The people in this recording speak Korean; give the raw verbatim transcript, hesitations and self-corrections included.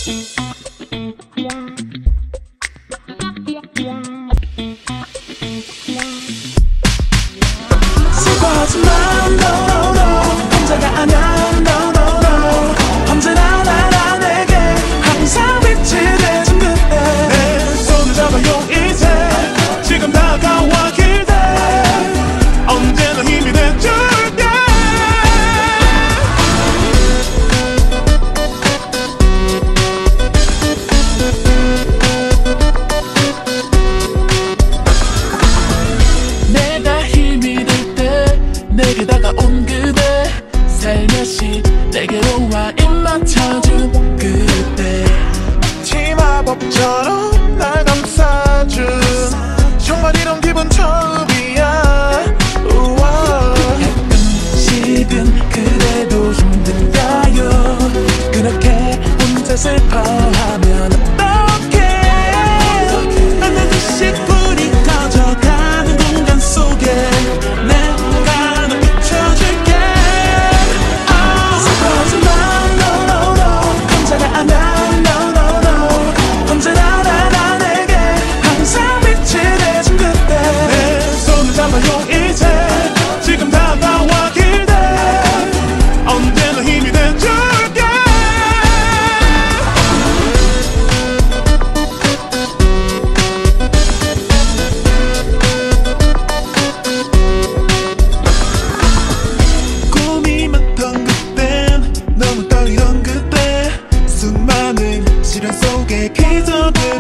슬퍼하지마 no no no 혼자가 아냐 no no no 언제나 나라 내게 항상 빛이 돼준 그대 내 손을 잡아요 이제 지금 다가와 기대 언제나 힘이 돼줄게 내가 힘이 될 때 내게 다가온 그대 살며시 내게로 와 입 맞춰준 그대 치마법처럼 날 감싸준 정말 이런 기분 처음이야 우와 가끔씩은 그래도 힘든가요 그렇게 혼자 슬퍼하면 어떡해 반드시 불이 꺼져가는 공간 속에 내가 널 비춰줄게 슬퍼하지마 no no no 혼자가 아냐 no no no 언제나 나라 내게 항상 빛이 돼준 그대 내 손을 잡아요 이제 지금 다가와 기대 언제나 힘이 돼줄게 꿈이 많던 그땐 너무 떨리던 그때 수많은 시련 속에 기적을